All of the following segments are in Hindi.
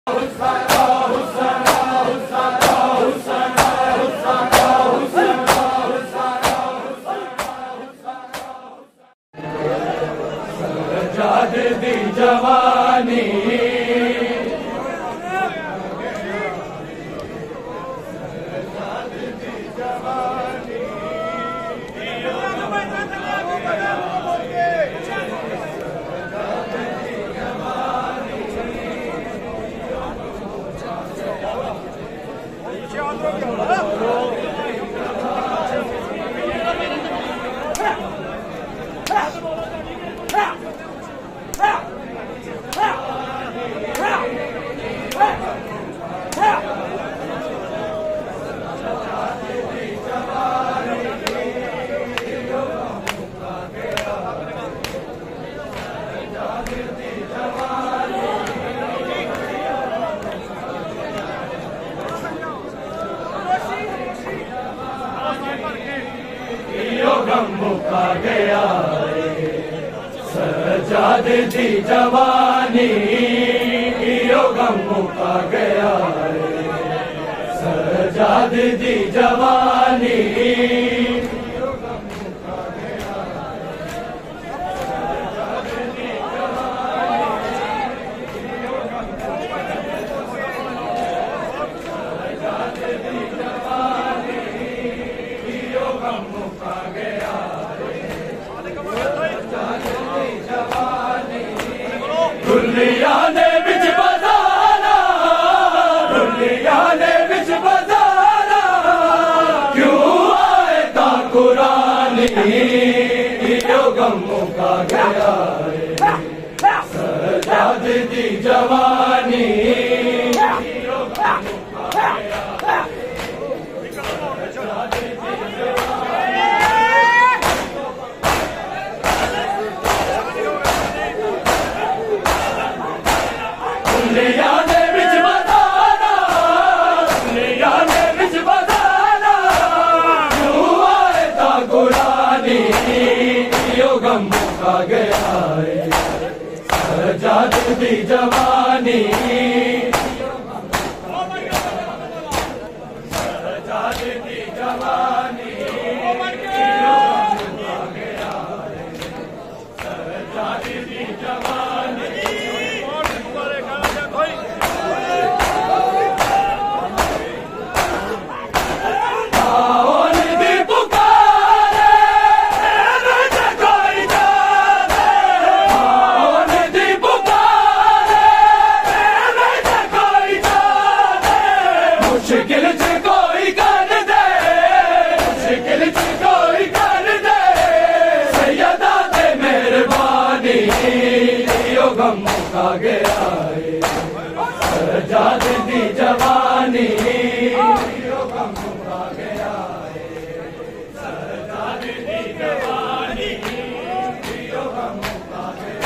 सजाद दी जवानी मुका गया सजाद दी जवानी गम मुका गया सजाद दी जवानी दुनिया ने बिच बजाना दुनिया ने बिच बजाना क्यों आए ता कुरानी गम मुका गया सजाद दी जवानी दुनिया ने बिच बजाना दुनिया ने बिच बजाना क्यों आए ता कुरानी गम मुका गया सजाद दी जवानी सजाद दी जवानी सजाद दी जवानी मुश्किल च कोई कर दे मुश्किल च कोई कर दे सैयदा ते मेहरबानी गम मुका गया सजाद दी जवानी गम मुका गया सजाद दी जवानी गम मुका गया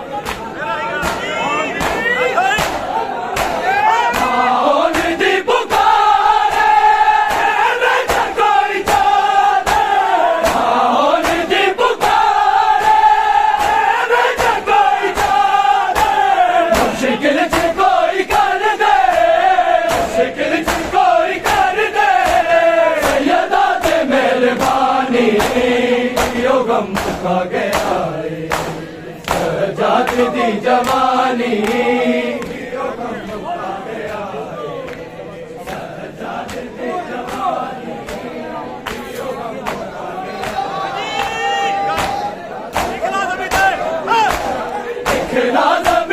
मुश्किल च कोई कर दे मुश्किल च कोई कर दे सैयदा ते मेहरबानी गम मुका गया सजाद दी जवानी गम मुका गया सजाद दी जवानी गम मुका गया दिखला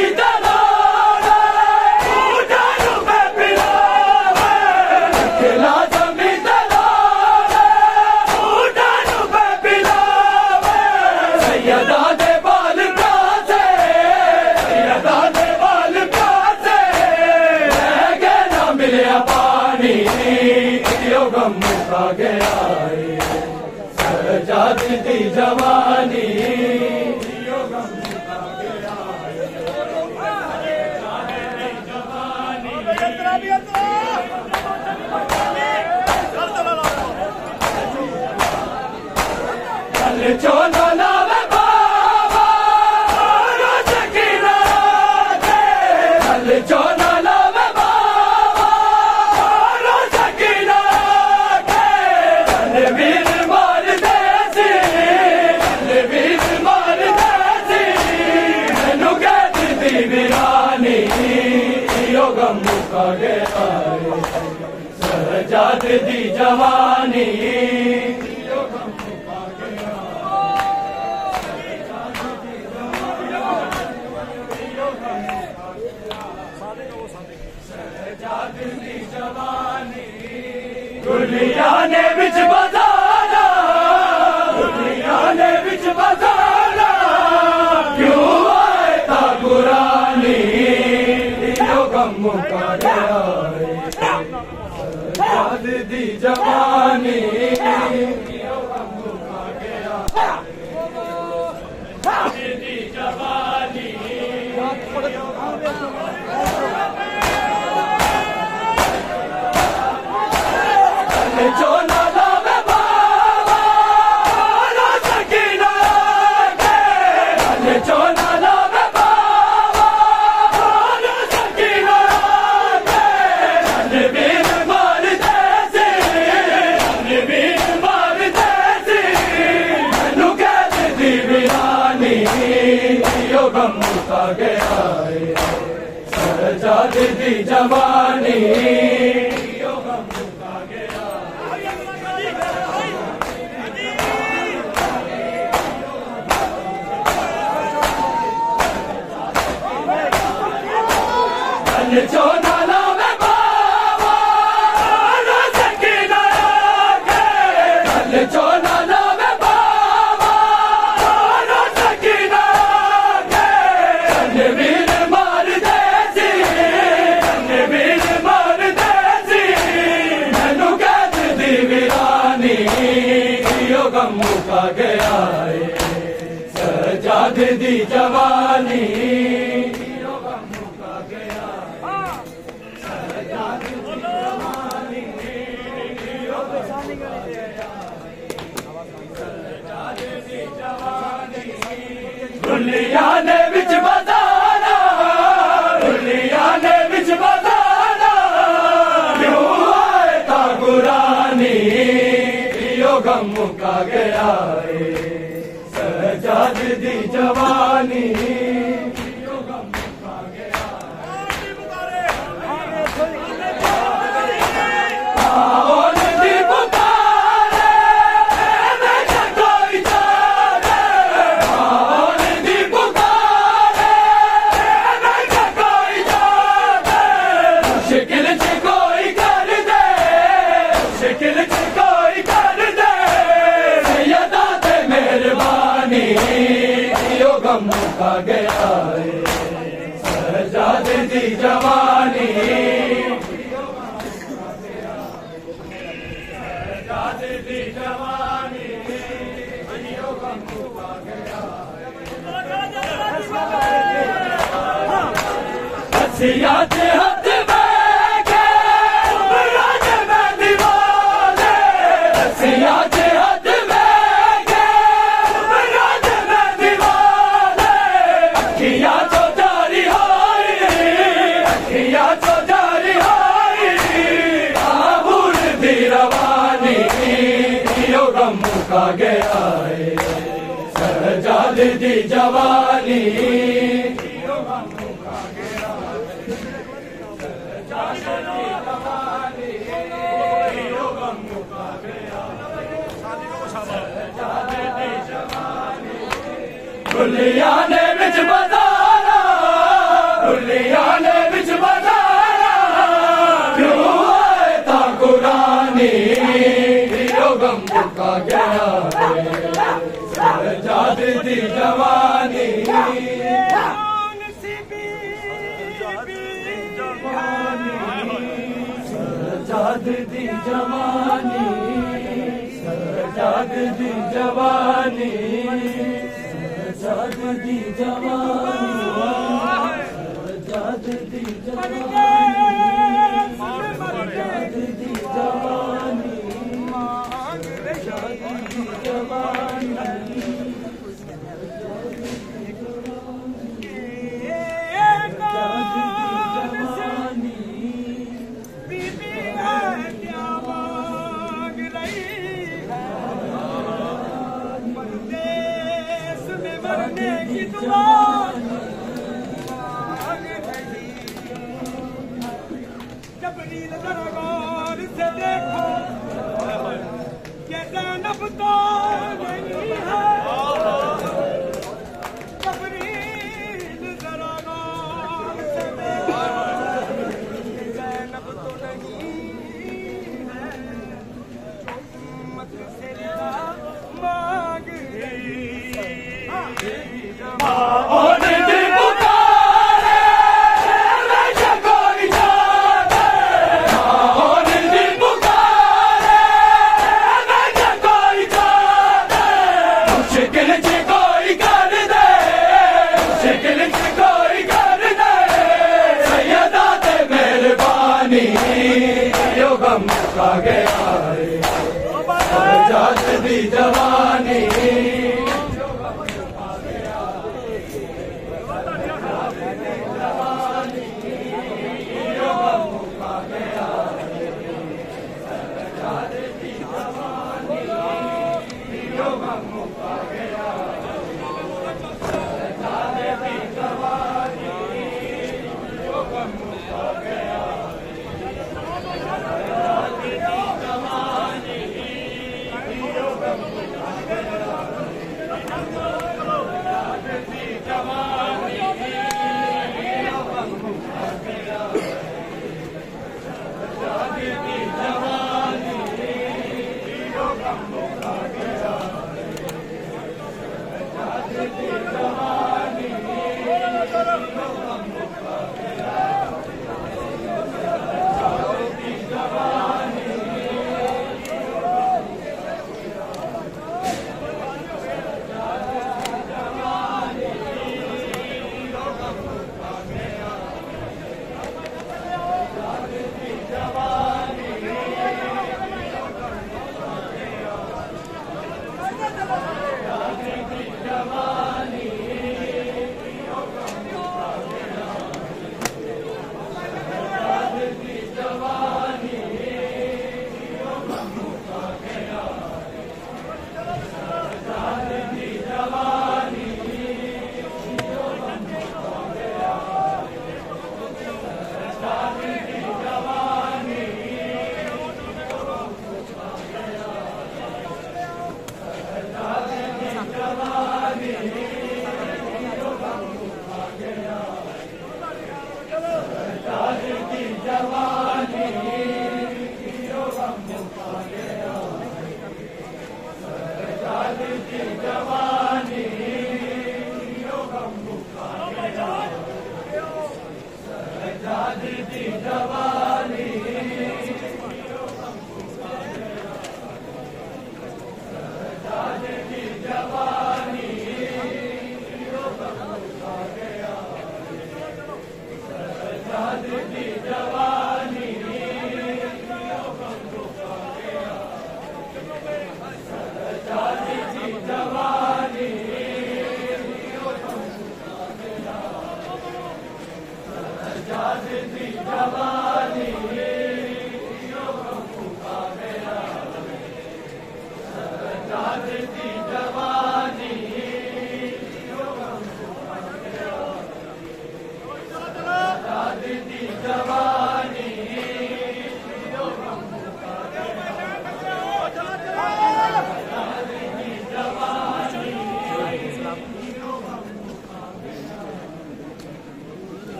गम मुका गया सजाद दी जवानी गम मुका गया चल चोला लावे बाबा रोज की रात चल चोला गम मुका गया सजाद दी जवानी गम मुका गया सजाद दी जवानी दुनिया ने बिच बजाना दुनिया ने बिच बजाना क्यों आए ता पुरानी गम मुका गया सजाद दी जवानी गम मुका गया सजाद दी जवानी जो ना लावे बाबा ना सकीना के जो ना लावे बाबा ना सकीना के वीर मार देसी वीर मार देसी मैनू कह दी वीरानी यो गम मुका गया सजाद दी जवानी जो ना लावे बाबा ना सकीना के जो ना लावे बाबा ना सकीना के वीर मार देसी वीर मार देसी मैनू कह दी वीरानी यो गम मुका गया सजाद दी जवानी दुनिया ने बिच बजाना दुनिया ने बिच बजाना क्यों आए ता पुरानी यो गम मुका गया सजाद दी जवानी यो गम मुका गया गम मुका गया सजाद दी जवानी सजाद दी जवानी गम मुका गया हसिया के हाथ मुका गया सजाद दी जवानी गम मुका गया सजाद दी जवानी गम मुका गया सजाद दी जवानी दुनिया ने बिच बजाना दुनिया ने बिच बजाना क्यों आए ता कुरानी गम मुका गया सजाद दी जवानी सजाद दी जवानी सजाद दी जवानी सजाद दी जवानी सजाद दी जवानी सजाद दी जवानी जबरील जरा गौर से देखो ये ज़ैनब तो नहीं है जबरील जरा गौर से देखो ये ज़ैनब तो नहीं है जो उम्मत से मांग रही का गया जात दी जवानी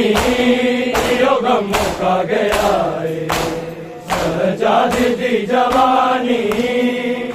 जवानी यो गम मुका गया है, सजा दी जवानी